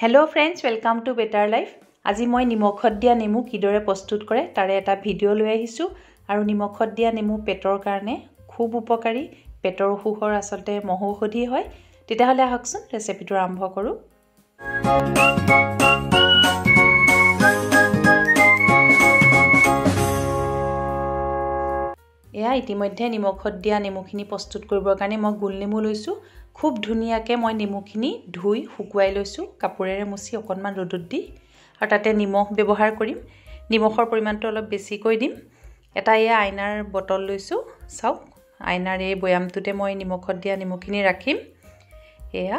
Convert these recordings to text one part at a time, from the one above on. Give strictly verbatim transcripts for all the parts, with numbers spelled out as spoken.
Hello friends, welcome to Better Life. আজি মই নিমখত দিয়া নেমু কিদৰে প্ৰস্তুত কৰে তাৰে এটা ভিডিও লৈ আহিছো আৰু নিমখত দিয়া নেমু পেটৰ কাৰণে খুব উপকাৰী পেটৰ অসুখৰ আসলতে মহৌষধি হয় তেতিয়াহলে আহকচোন ৰেচিপিটো আৰম্ভ কৰো এয়া ইতিমধ্যে নিমখত দিয়া নেমুখিনি প্ৰস্তুত কৰিবৰ কাৰণে মই গুল নেমু লৈছো খুব ধুনিয়াকে মই নেমুখিনি ধুই শুকুৱাই লৈছো কাপোৰেৰে মুছি অকনমান ৰ'দত দি আৰু তাতে নিমখ ব্যৱহাৰ কৰিম নিমখৰ পৰিমাণটো অলপ বেছি কৈ দিম এটা এয়া আইনাৰ বটল লৈছো চাওক আইনাৰ এই বয়ামটোতে মই নিমখত দিয়া নেমুখিনি ৰাখিম এয়া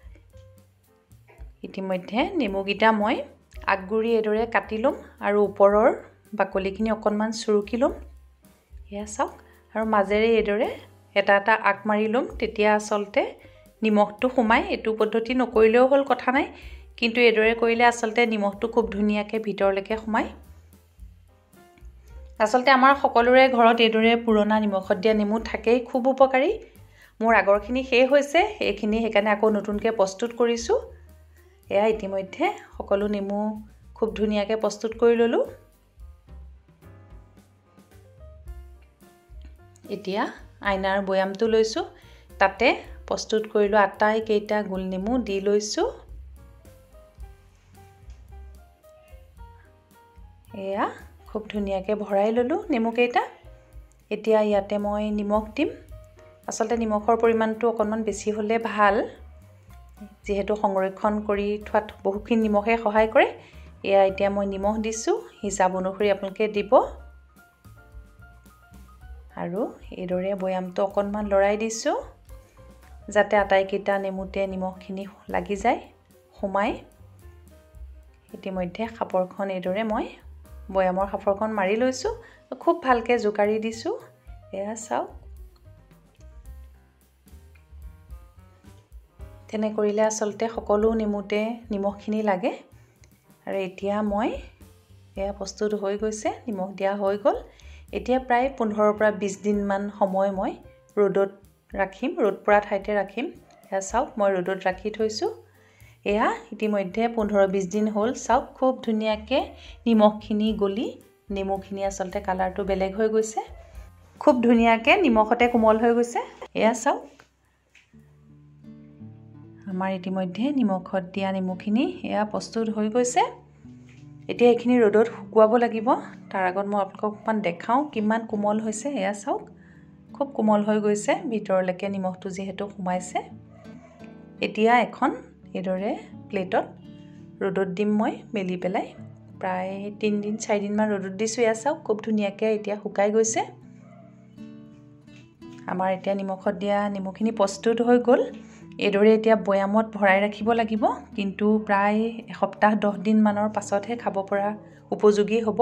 ইতিমধ্যে নেমুগিটা মই আগগুৰি এদৰে কাটি লম আৰু ওপৰৰ বাকলিখিনি অকনমান চুৰুকি লম এয়া চাওক আৰু মাজেৰে এদৰে এটা এটা আক মাৰি লম তেতিয়া আসলতে নিমখটো খুমাই এটো পদ্ধতি নকৰিলেও হল কথা নাই কিন্তু এদৰে কৰিলে আসলতে নিমখটো খুব ধুনিয়াকে ভিতৰলৈকে খুমাই আসলতে আমাৰ সকলোৰে ঘৰত এদৰে পুৰণা নিমখত দিয়া নেমু থাকেই খুব উপকাৰী মোৰ আগৰখিনি শেষ হৈছে এইখিনি হেকানে আকৌ নতুনকে প্ৰস্তুত কৰিছো এয়া ইতিমধ্যে সকলো নেমু খুব ধুনিয়াকে প্ৰস্তুত কৰি ললো এতিয়া আইনাৰ বয়ামটো লৈছো তাতে প্ৰস্তুত কৰিলো আটাই কেইটা গুল নেমু দি লৈছো এয়া খুব ধুনিয়াকে ভৰাই ললো নেমু কেইটা এতিয়া ইয়াতে মই নিমখ দিম আসলতে নিমখৰ পৰিমাণটো অকনমান বেছি হলে ভাল যেহেতু সংৰক্ষণ কৰি থোৱাত বহুখিনি নিমখে সহায় কৰে এয়া এতিয়া মই নিমখ দিছো হিচাপ অনুসৰি আপোনালোকে দিব আৰু এদৰে বয়ামটো অকনমান লৰাই দিছো যাতে আটাই কিটা নেমুতে নিমখখিনি লাগি যায় খুমাই ইতিমধ্যে খাপৰখন এদৰে মই বয়ামৰ খাপৰখন মাৰি লৈছো খুব ভালকে জোকাৰি দিছো এয়া চাও তেনে কৰিলে আসলতে সকলো নেমুতে নিমখখিনি লাগে আৰু এতিয়া মই এয়া প্ৰস্তুত হৈ গৈছে নিমখ দিয়া হৈ গল এতিয়া প্ৰায় পোন্ধৰ পৰা বিশ দিন মান সময় মই ৰ'দত ৰাখিম ৰ'দ পৰা ঠাইতে ৰাখিম এয়া চাওক মই ৰ'দত ৰাখি থৈছো এয়া ইতিমধ্যে পোন্ধৰ বিশ দিন হ'ল চাওক খুব ধুনিয়াকে নিমখখিনি গলি নেমুখিনি আসলতে কালাৰটো বেলেগ হৈ গৈছে খুব ধুনিয়াকে নিমখতে কোমল হৈ গৈছে এয়া চাওক আমাৰ ইতিমধ্যে নিমখত দিয়া নেমুখিনি এয়া প্ৰস্তুত হৈ গৈছে এতিয়া এখিনি ৰ'দত শুকুৱাব লাগিব তাৰ আগত মই আপোনালোকক অকমান দেখাও কিমান কোমল হৈছে এয়া চাওক খুব কোমল হৈ গৈছে ভিতৰলৈকে নিমখটো যেহেতু খুমাইছে এতিয়া এখন এদৰে প্লেটত ৰ'দত দিম মই মেলি পেলাই প্ৰায় তিন দিন চাৰি দিন মান ৰ'দত দিছো এয়া চাওক খুব ধুনিয়াকে এতিয়া শুকাই গৈছে আমাৰ এতিয়া নিমখত দিয়া নেমুখিনি প্ৰস্তুত হৈ গল এদৰে এতিয়া বয়ামত ভৰাই ৰাখিব লাগিব কিন্তু প্ৰায় এসপ্তাহ দহ দিন মানৰ পাছতহে খাব পৰা উপযোগী হ'ব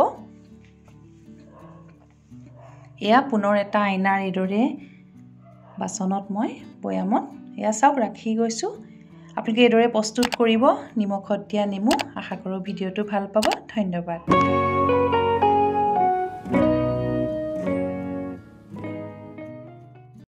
এয়া পুনৰ এটা আইনাৰ এদৰে বাচনত মই বয়ামত এয়া চাওক ৰাখি গৈছো আপোনালোকে এদৰে প্ৰস্তুত কৰিব নিমখত দিয়া নেমু আশা কৰো ভিডিওটো ভাল পাব ধন্যবাদ